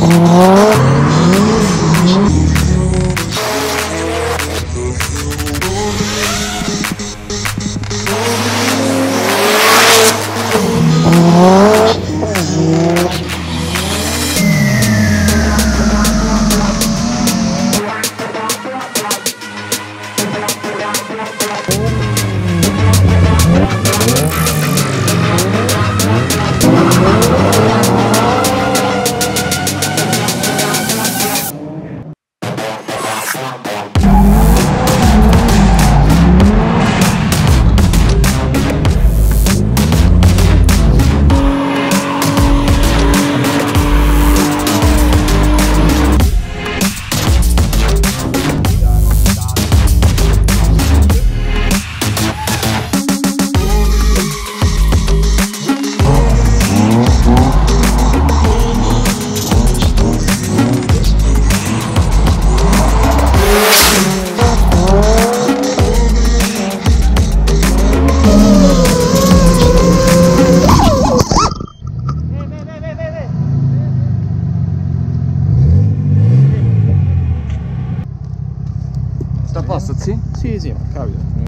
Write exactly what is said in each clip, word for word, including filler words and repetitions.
Sta a posto, sì? Sì, sì, ma capita.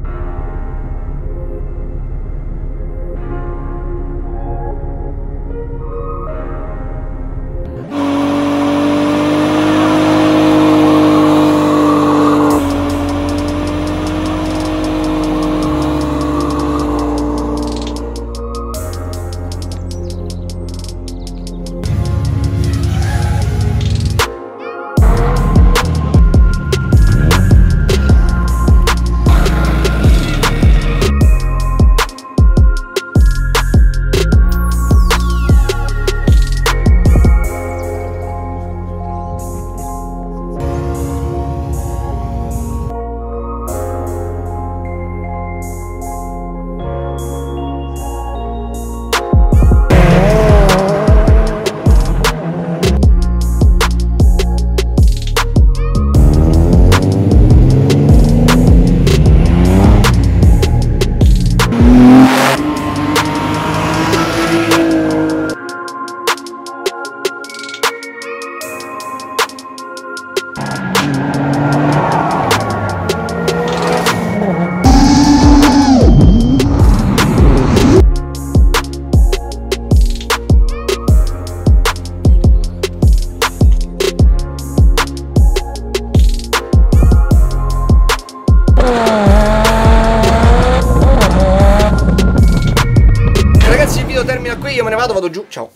Ragazzi, il video termina qui, io me ne vado, vado giù, ciao.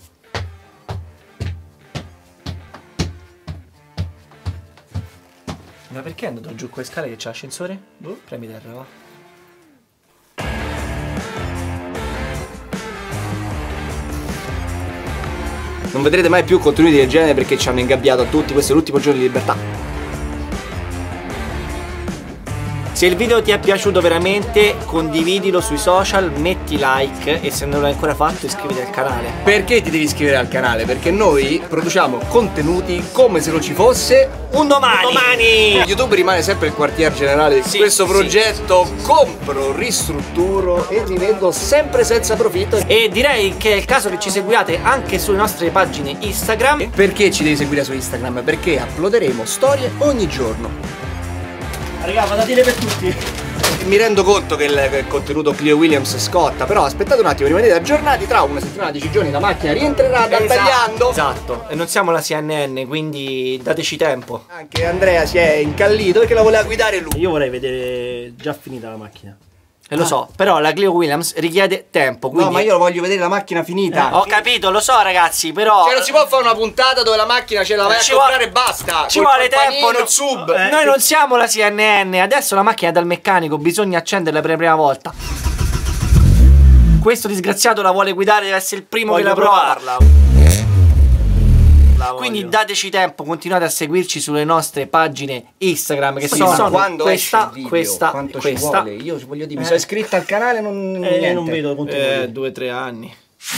Ma perché è andato giù con le scale che c'è l'ascensore? Boh, premi terra, va. Non vedrete mai più contenuti del genere perché ci hanno ingabbiato a tutti, questo è l'ultimo giorno di libertà. Se il video ti è piaciuto veramente, condividilo sui social, metti like e se non l'hai ancora fatto iscriviti al canale. Perché ti devi iscrivere al canale? Perché noi produciamo contenuti come se non ci fosse un domani! Un domani! YouTube rimane sempre il quartier generale di sì, questo sì. progetto. Compro, ristrutturo e rivendo sempre senza profitto. E direi che è il caso che ci seguiate anche sulle nostre pagine Instagram. Perché ci devi seguire su Instagram? Perché uploaderemo storie ogni giorno. Raga, vado a dire per tutti. Mi rendo conto che il, il contenuto Clio Williams scotta, però aspettate un attimo, rimanete aggiornati, tra una settimana, dieci giorni la macchina rientrerà da esatto, tagliando. Esatto, e non siamo la C N N, quindi dateci tempo. Anche Andrea si è incallito perché la voleva guidare lui. Io vorrei vedere già finita la macchina. E lo ah. so, però la Clio Williams richiede tempo, quindi... No, ma io lo voglio vedere la macchina finita. Eh, ho capito, lo so ragazzi, però... Cioè non si può fare una puntata dove la macchina ce la vai ci a comprare e vuole... basta. Ci vuole tempo, il sub. Eh, noi non siamo la C N N, adesso la macchina è dal meccanico, bisogna accenderla per la prima volta. Questo disgraziato la vuole guidare, deve essere il primo Voglio che la prova. provarla. Quindi dateci tempo, continuate a seguirci sulle nostre pagine Instagram che sì, sono, sono quando questa, esce il video, questa, quanto questa. ci vuole? Io voglio dire, mi sono iscritto al canale non Eh, niente. non vedo contenuti. Eh, due o tre anni.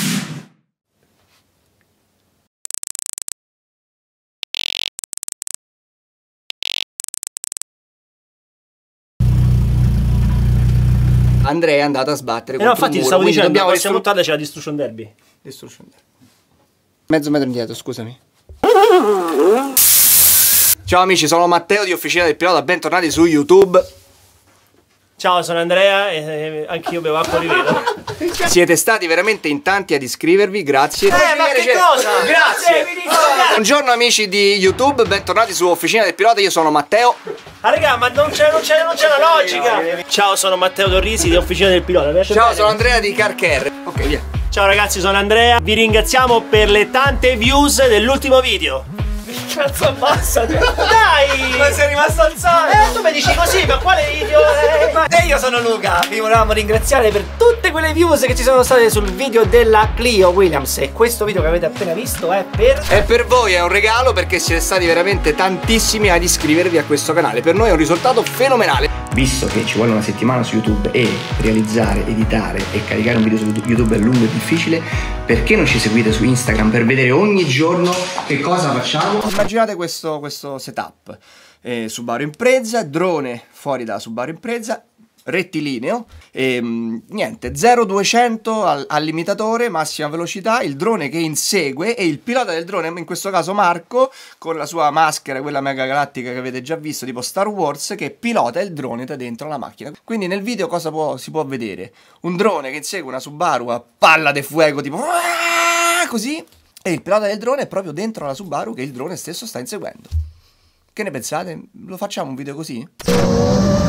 Andrea è andato a sbattere Eh no, contro infatti un muro, stavo quindi dicendo, dobbiamo la prossima ristru- puntata c'è la Destruction Derby. Destruction Derby. Mezzo metro indietro, scusami. Ciao amici, sono Matteo di Officina del Pilota, bentornati su YouTube. Ciao, sono Andrea e anch'io bevo acqua di vetro. Siete stati veramente in tanti ad iscrivervi, grazie. Eh, ma che cosa? Grazie. Buongiorno amici di YouTube, bentornati su Officina del Pilota, io sono Matteo. Ah raga, ma non c'è la logica. Ciao, sono Matteo Torrisi di Officina del Pilota. Ciao, bene? Sono Andrea di Carcare. Ok, via. Ciao ragazzi, sono Andrea. Vi ringraziamo per le tante views dell'ultimo video. Cazzo, abbassati. Dai! Ma sei rimasto alzato! Eh, tu mi dici così, ma quale video? Eh? E io sono Luca, vi volevamo ringraziare per tutte quelle views che ci sono state sul video della Clio Williams. E questo video che avete appena visto è per... È per voi, è un regalo perché siete stati veramente tantissimi ad iscrivervi a questo canale. Per noi è un risultato fenomenale. Visto che ci vuole una settimana su YouTube e realizzare, editare e caricare un video su YouTube è lungo e difficile, perché non ci seguite su Instagram per vedere ogni giorno che cosa facciamo? Immaginate questo, questo setup, eh, Subaru Impreza, drone fuori da Subaru Impreza, rettilineo, e, mh, niente, zero duecento al, al limitatore, massima velocità, il drone che insegue e il pilota del drone, in questo caso Marco, con la sua maschera, quella mega galattica che avete già visto, tipo Star Wars, che pilota il drone da dentro la macchina. Quindi nel video cosa può, si può vedere? Un drone che insegue una Subaru a palla de fuego, tipo così, e il pilota del drone è proprio dentro la Subaru che il drone stesso sta inseguendo. Che ne pensate? Lo facciamo un video così?